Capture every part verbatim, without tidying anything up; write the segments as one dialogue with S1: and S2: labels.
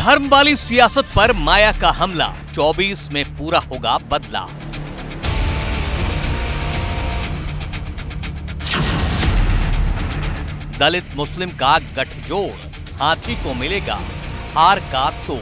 S1: धर्म वाली सियासत पर माया का हमला, चौबीस में पूरा होगा बदला। दलित मुस्लिम का गठजोड़, हाथी को मिलेगा हार का तोड़।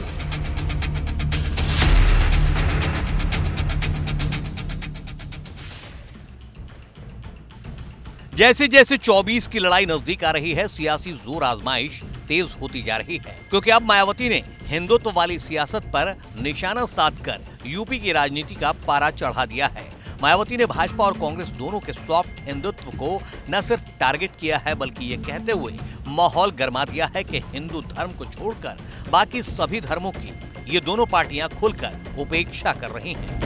S1: जैसे जैसे चौबीस की लड़ाई नजदीक आ रही है, सियासी जोर आजमाइश तेज होती जा रही है, क्योंकि अब मायावती ने हिंदुत्व वाली सियासत पर निशाना साधकर यूपी की राजनीति का पारा चढ़ा दिया है। मायावती ने भाजपा और कांग्रेस दोनों के सॉफ्ट हिंदुत्व को न सिर्फ टारगेट किया है, बल्कि ये कहते हुए माहौल गरमा दिया है कि हिंदू धर्म को छोड़कर बाकी सभी धर्मों की ये दोनों पार्टियां खुलकर उपेक्षा कर रही हैं।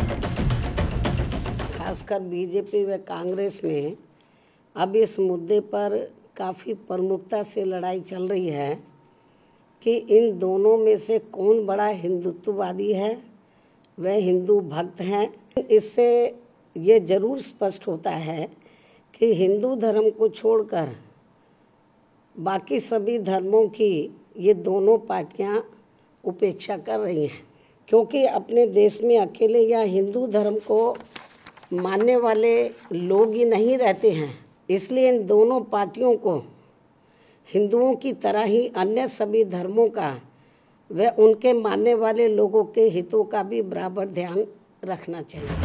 S2: खासकर बीजेपी व कांग्रेस में अब इस मुद्दे पर काफ़ी प्रमुखता से लड़ाई चल रही है कि इन दोनों में से कौन बड़ा हिंदुत्ववादी है, वह हिंदू भक्त हैं। इससे ये जरूर स्पष्ट होता है कि हिंदू धर्म को छोड़कर बाकी सभी धर्मों की ये दोनों पार्टियां उपेक्षा कर रही हैं, क्योंकि अपने देश में अकेले या हिंदू धर्म को मानने वाले लोग ही नहीं रहते हैं। इसलिए इन दोनों पार्टियों को हिंदुओं की तरह ही अन्य सभी धर्मों का व उनके मानने वाले लोगों के हितों का भी बराबर ध्यान रखना चाहिए।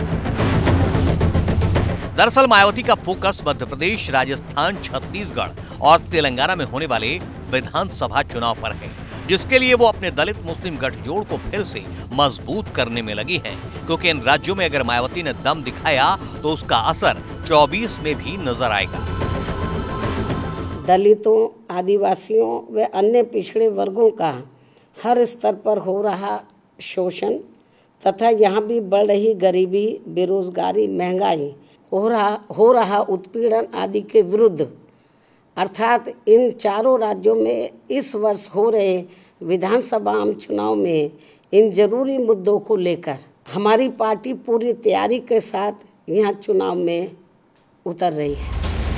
S1: दरअसल मायावती का फोकस मध्य प्रदेश, राजस्थान, छत्तीसगढ़ और तेलंगाना में होने वाले विधानसभा चुनाव पर है, जिसके लिए वो अपने दलित मुस्लिम गठजोड़ को फिर से मजबूत करने में लगी हैं, क्योंकि इन राज्यों में अगर मायावती ने दम दिखाया तो उसका असर चौबीस में भी नजर आएगा।
S2: दलितों, आदिवासियों व अन्य पिछड़े वर्गों का हर स्तर पर हो रहा शोषण तथा यहाँ भी बढ़ रही गरीबी, बेरोजगारी, महंगाई, हो रहा हो रहा उत्पीड़न आदि के विरुद्ध, अर्थात इन चारों राज्यों में इस वर्ष हो रहे विधानसभा आम चुनाव में इन जरूरी मुद्दों को लेकर हमारी पार्टी पूरी तैयारी के साथ यहाँ चुनाव में उतर रही है।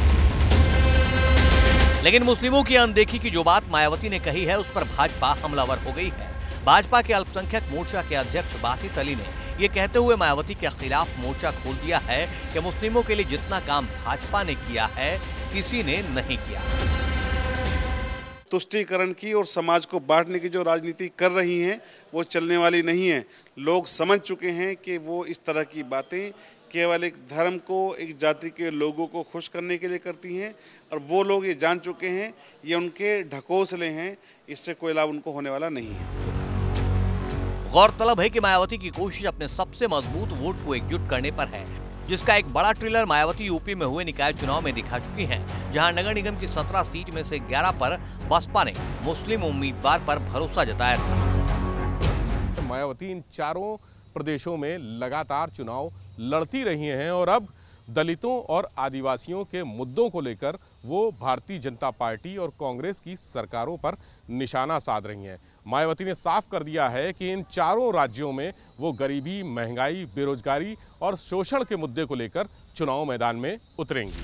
S1: लेकिन मुस्लिमों की अनदेखी की जो बात मायावती ने कही है, उस पर भाजपा हमलावर हो गई है। भाजपा के अल्पसंख्यक मोर्चा के अध्यक्ष बासित अली ने ये कहते हुए मायावती के खिलाफ मोर्चा खोल दिया है कि मुस्लिमों के लिए जितना काम भाजपा ने किया है, किसी ने नहीं किया।
S3: तुष्टीकरण की और समाज को बांटने की जो राजनीति कर रही हैं, वो चलने वाली नहीं है। लोग समझ चुके हैं कि वो इस तरह की बातें केवल एक धर्म को, एक जाति के लोगों को खुश करने के लिए करती हैं, और वो लोग ये जान चुके हैं ये उनके ढकोसले हैं, इससे कोई लाभ उनको होने वाला नहीं है।
S1: गौरतलब है कि मायावती की कोशिश अपने सबसे मजबूत वोट को एकजुट करने पर है, जिसका एक बड़ा ट्रेलर मायावती यूपी में हुए निकाय चुनाव में दिखा चुकी हैं, जहां नगर निगम की सत्रह सीट में से ग्यारह पर बसपा ने मुस्लिम उम्मीदवार पर भरोसा जताया था।
S4: मायावती इन चारों प्रदेशों में लगातार चुनाव लड़ती रही हैं और अब दलितों और आदिवासियों के मुद्दों को लेकर वो भारतीय जनता पार्टी और कांग्रेस की सरकारों पर निशाना साध रही हैं। मायावती ने साफ कर दिया है कि इन चारों राज्यों में वो गरीबी, महंगाई, बेरोजगारी और शोषण के मुद्दे को लेकर चुनाव मैदान में उतरेंगी।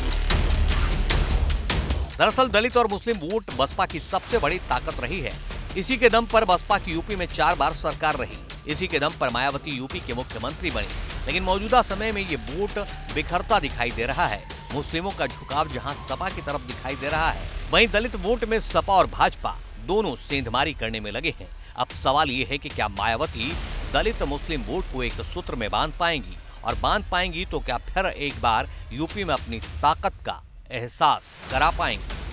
S1: दरअसल दलित और मुस्लिम वोट बसपा की सबसे बड़ी ताकत रही है। इसी के दम पर बसपा की यूपी में चार बार सरकार रही। इसी के दम पर मायावती यूपी के मुख्यमंत्री बनी। लेकिन मौजूदा समय में ये वोट बिखरता दिखाई दे रहा है। मुस्लिमों का झुकाव जहां सपा की तरफ दिखाई दे रहा है, वहीं दलित वोट में सपा और भाजपा दोनों सेंधमारी करने में लगे हैं। अब सवाल ये है कि क्या मायावती दलित मुस्लिम वोट को एक सूत्र में बांध पाएंगी, और बांध पाएंगी तो क्या फिर एक बार यूपी में अपनी ताकत का एहसास करा पाएंगी।